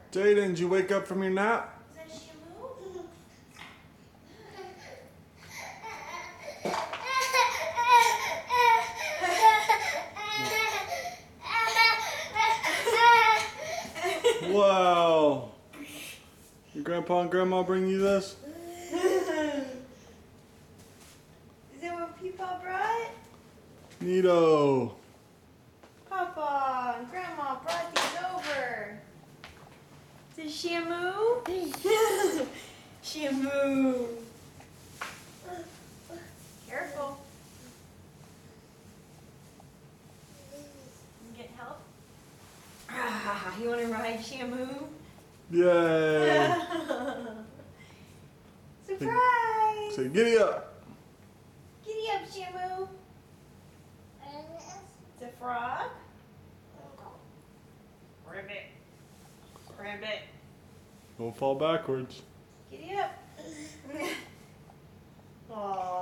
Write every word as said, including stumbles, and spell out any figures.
Jadyn, did you wake up from your nap? Is that Shamu? Wow. Your grandpa and grandma bring you this? Is that what Peepaw brought? Neato. Papa and Grandma brought these over. Is it Shamu? Shamu. Careful. You get help? Ah, you want to ride Shamu? Yay. Surprise! Say giddy up. Giddy up, Shamu. It's a frog. Ribbit. Ribbit. Don't fall backwards. Giddy up. Aww.